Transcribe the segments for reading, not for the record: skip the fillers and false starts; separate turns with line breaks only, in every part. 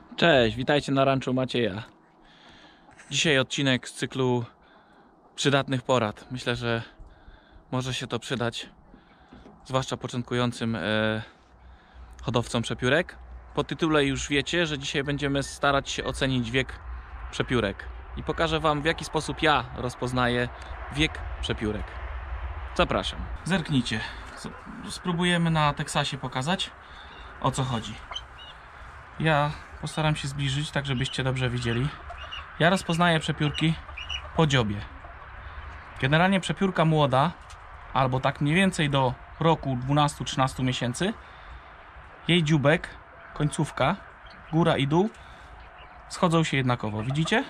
Cześć, witajcie na ranczu Macieja. Dzisiaj odcinek z cyklu przydatnych porad. Myślę, że może się to przydać, zwłaszcza początkującym hodowcom przepiórek. Po tytule już wiecie, że dzisiaj będziemy starać się ocenić wiek przepiórek i pokażę Wam, w jaki sposób ja rozpoznaję wiek przepiórek. Zapraszam. Zerknijcie. Spróbujemy na Teksasie pokazać, o co chodzi. Ja postaram się zbliżyć, tak żebyście dobrze widzieli. Ja rozpoznaję przepiórki po dziobie. Generalnie przepiórka młoda, albo tak mniej więcej do roku 12-13 miesięcy, jej dzióbek, końcówka, góra i dół schodzą się jednakowo. Widzicie?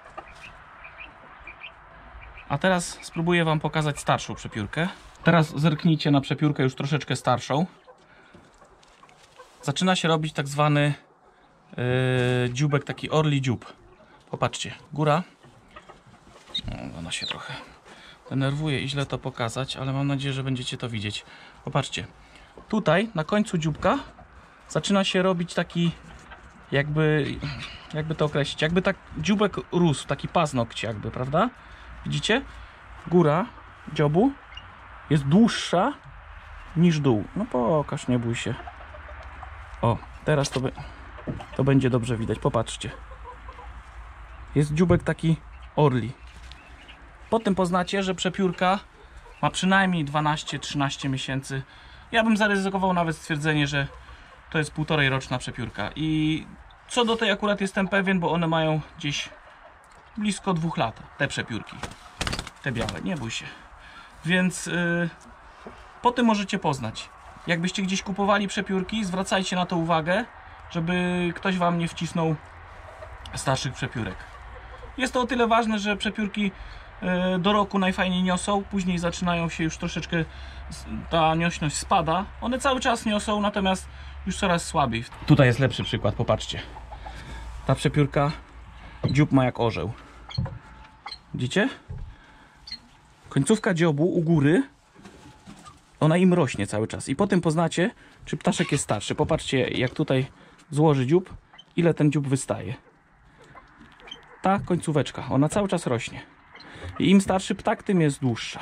A teraz spróbuję Wam pokazać starszą przepiórkę. Teraz zerknijcie na przepiórkę już troszeczkę starszą. Zaczyna się robić tak zwany dzióbek, taki orli dziób. Popatrzcie, góra. Ona się trochę denerwuje i źle to pokazać, ale mam nadzieję, że będziecie to widzieć. Popatrzcie, tutaj na końcu dzióbka zaczyna się robić taki, jakby to określić, jakby tak dzióbek rósł, taki paznokć jakby, prawda? Widzicie? Góra dziobu jest dłuższa niż dół. No pokaż, nie bój się. O, teraz to będzie dobrze widać. Popatrzcie. Jest dzióbek taki orli. Po tym poznacie, że przepiórka ma przynajmniej 12-13 miesięcy. Ja bym zaryzykował nawet stwierdzenie, że to jest 1,5 roczna przepiórka. I co do tej akurat jestem pewien, bo one mają gdzieś blisko 2 lat. Te przepiórki. Te białe, nie bój się. Więc po tym możecie poznać. Jakbyście gdzieś kupowali przepiórki, zwracajcie na to uwagę, żeby ktoś Wam nie wcisnął starszych przepiórek. Jest to o tyle ważne, że przepiórki do roku najfajniej niosą, później zaczynają się już troszeczkę, ta niośność spada. One cały czas niosą, natomiast już coraz słabiej. Tutaj jest lepszy przykład, popatrzcie. Ta przepiórka dziób ma jak orzeł. Widzicie? Końcówka dziobu u góry, ona im rośnie cały czas. I potem poznacie, czy ptaszek jest starszy. Popatrzcie, jak tutaj złoży dziób, ile ten dziób wystaje. Ta końcóweczka, ona cały czas rośnie. I im starszy ptak, tym jest dłuższa.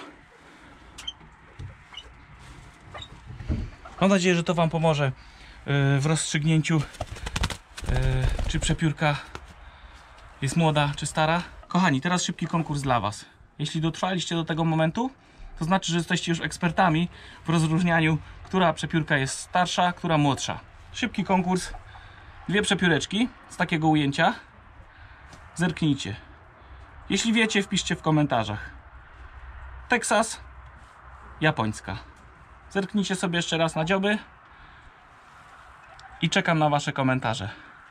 Mam nadzieję, że to Wam pomoże w rozstrzygnięciu, czy przepiórka jest młoda, czy stara. Kochani, teraz szybki konkurs dla Was. Jeśli dotrwaliście do tego momentu, to znaczy, że jesteście już ekspertami w rozróżnianiu, która przepiórka jest starsza, która młodsza. Szybki konkurs. 2 przepióreczki z takiego ujęcia. Zerknijcie. Jeśli wiecie, wpiszcie w komentarzach. Teksas, japońska. Zerknijcie sobie jeszcze raz na dzioby i czekam na Wasze komentarze.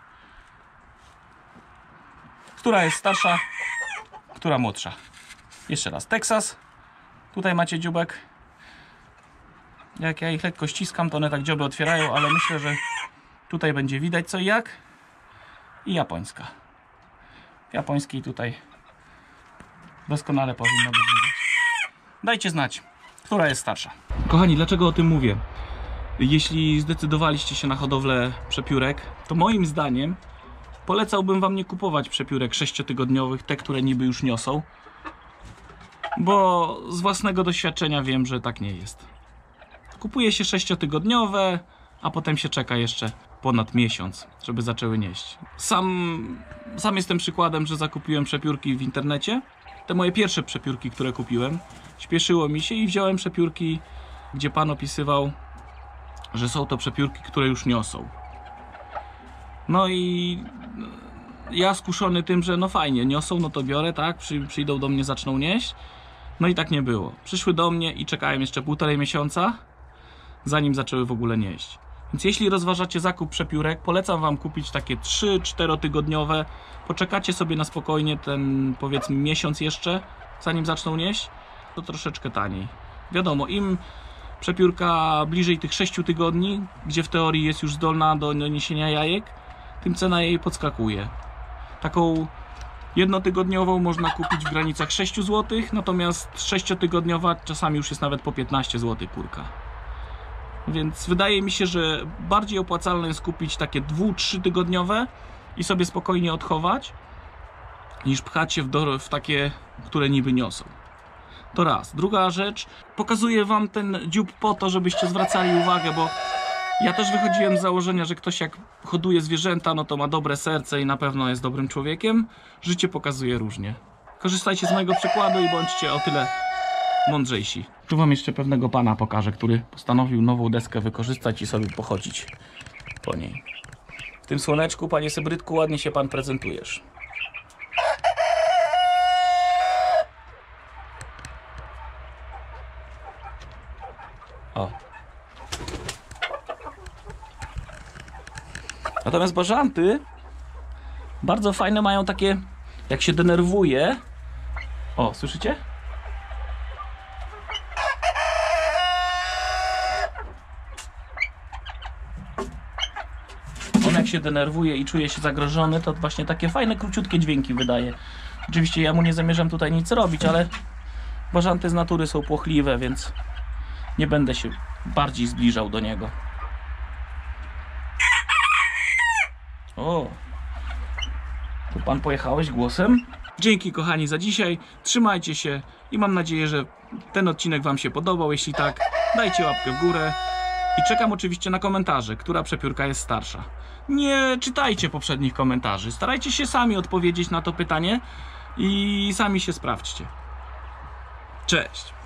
Która jest starsza, która młodsza? Jeszcze raz. Teksas. Tutaj macie dzióbek. Jak ja ich lekko ściskam, to one tak dzioby otwierają, ale myślę, że tutaj będzie widać co i jak. I japońska. Japońskiej tutaj doskonale powinno być widać. Dajcie znać, która jest starsza. Kochani, dlaczego o tym mówię? Jeśli zdecydowaliście się na hodowlę przepiórek, to moim zdaniem polecałbym Wam nie kupować przepiórek 6-tygodniowych, te, które niby już niosą. Bo z własnego doświadczenia wiem, że tak nie jest. Kupuje się 6-tygodniowe, a potem się czeka jeszcze ponad miesiąc, żeby zaczęły nieść. Sam jestem przykładem, że zakupiłem przepiórki w internecie. Te moje pierwsze przepiórki, które kupiłem, śpieszyło mi się i wziąłem przepiórki, gdzie Pan opisywał, że są to przepiórki, które już niosą. No i ja skuszony tym, że no fajnie, niosą, no to biorę, tak, przyjdą do mnie, zaczną nieść. No i tak nie było. Przyszły do mnie i czekałem jeszcze 1,5 miesiąca, zanim zaczęły w ogóle nieść. Więc jeśli rozważacie zakup przepiórek, polecam Wam kupić takie 3-4 tygodniowe. Poczekacie sobie na spokojnie ten, powiedzmy, miesiąc jeszcze, zanim zaczną nieść, to troszeczkę taniej. Wiadomo, im przepiórka bliżej tych 6 tygodni, gdzie w teorii jest już zdolna do niesienia jajek, tym cena jej podskakuje. Taką jednotygodniową można kupić w granicach 6 zł, natomiast 6-tygodniowa czasami już jest nawet po 15 zł kurka. Więc wydaje mi się, że bardziej opłacalne jest kupić takie 2-3 tygodniowe, i sobie spokojnie odchować, niż pchać się w takie, które niby niosą. To raz. Druga rzecz, pokazuję wam ten dziób po to, żebyście zwracali uwagę, bo ja też wychodziłem z założenia, że ktoś jak hoduje zwierzęta, no to ma dobre serce i na pewno jest dobrym człowiekiem. Życie pokazuje różnie. Korzystajcie z mojego przykładu i bądźcie o tyle mądrzejsi. Tu wam jeszcze pewnego pana pokażę, który postanowił nową deskę wykorzystać i sobie pochodzić po niej. W tym słoneczku, panie Sebrydku, ładnie się pan prezentujesz. O. Natomiast bażanty bardzo fajne mają takie, jak się denerwuje. O, słyszycie? On jak się denerwuje i czuje się zagrożony, to właśnie takie fajne, króciutkie dźwięki wydaje. Oczywiście ja mu nie zamierzam tutaj nic robić, ale bażanty z natury są płochliwe, więc nie będę się bardziej zbliżał do niego. O, tu pan pojechałeś głosem? Dzięki kochani za dzisiaj, trzymajcie się i mam nadzieję, że ten odcinek wam się podobał. Jeśli tak, dajcie łapkę w górę i czekam oczywiście na komentarze, która przepiórka jest starsza. Nie czytajcie poprzednich komentarzy, starajcie się sami odpowiedzieć na to pytanie i sami się sprawdźcie. Cześć!